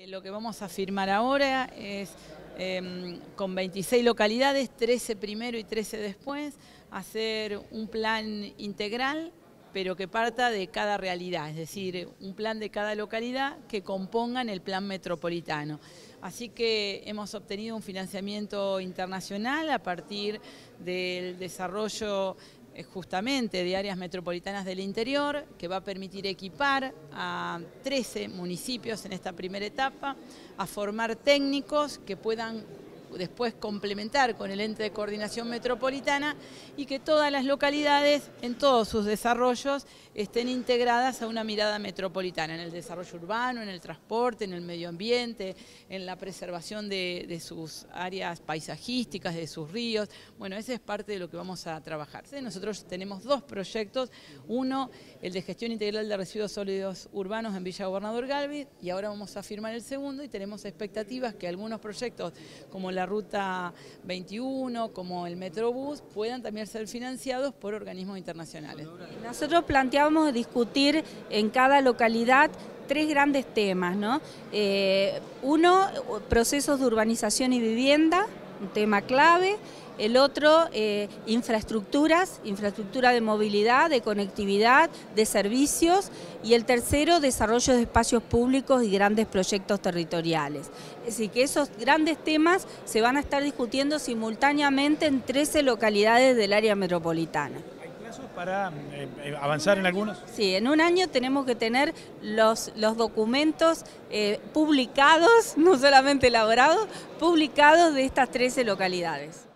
Lo que vamos a firmar ahora es con 26 localidades, 13 primero y 13 después, hacer un plan integral, pero que parta de cada realidad, es decir, un plan de cada localidad que compongan el plan metropolitano. Así que hemos obtenido un financiamiento internacional a partir del desarrollo justamente de áreas metropolitanas del interior, que va a permitir equipar a 13 municipios en esta primera etapa, a formar técnicos que puedan después complementar con el ente de coordinación metropolitana y que todas las localidades en todos sus desarrollos estén integradas a una mirada metropolitana, en el desarrollo urbano, en el transporte, en el medio ambiente, en la preservación de sus áreas paisajísticas, de sus ríos. Bueno, ese es parte de lo que vamos a trabajar. Nosotros tenemos dos proyectos, uno, el de gestión integral de residuos sólidos urbanos en Villa Gobernador Galvez, y ahora vamos a firmar el segundo y tenemos expectativas que algunos proyectos como la Ruta 21, como el Metrobús, puedan también ser financiados por organismos internacionales. Nosotros planteábamos discutir en cada localidad tres grandes temas, ¿no? Uno, procesos de urbanización y vivienda, un tema clave. El otro, infraestructura de movilidad, de conectividad, de servicios. Y el tercero, desarrollo de espacios públicos y grandes proyectos territoriales. Es decir, que esos grandes temas se van a estar discutiendo simultáneamente en 13 localidades del área metropolitana. ¿Hay plazos para avanzar en algunos? Sí, en un año tenemos que tener los documentos publicados, no solamente elaborados, publicados de estas 13 localidades.